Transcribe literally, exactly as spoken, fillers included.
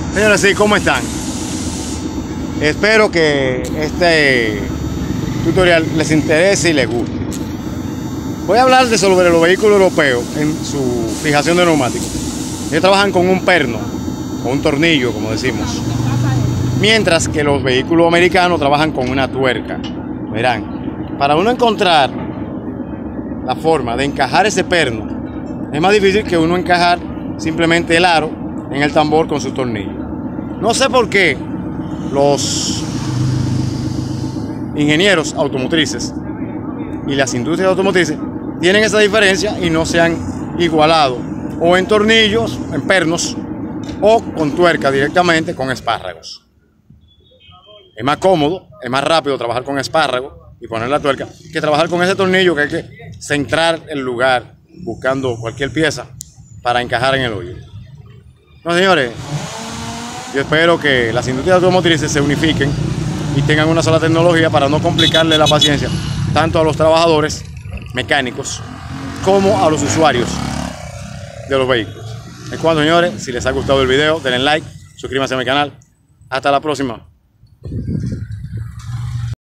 Señores, sí, ¿cómo están? Espero que este tutorial les interese y les guste. Voy a hablar de sobre los vehículos europeos en su fijación de neumáticos. Ellos trabajan con un perno, con un tornillo, como decimos. Mientras que los vehículos americanos trabajan con una tuerca. Verán, para uno encontrar la forma de encajar ese perno, es más difícil que uno encajar simplemente el aro en el tambor con su tornillo. No sé por qué los ingenieros automotrices y las industrias automotrices tienen esa diferencia y no se han igualado o en tornillos, en pernos o con tuerca directamente con espárragos. Es más cómodo, es más rápido trabajar con espárrago y poner la tuerca que trabajar con ese tornillo que hay que centrar el lugar buscando cualquier pieza para encajar en el hoyo. No, señores, yo espero que las industrias automotrices se unifiquen y tengan una sola tecnología para no complicarle la paciencia tanto a los trabajadores mecánicos como a los usuarios de los vehículos. Es cuanto, señores. Si les ha gustado el video, denle like, suscríbanse a mi canal. Hasta la próxima.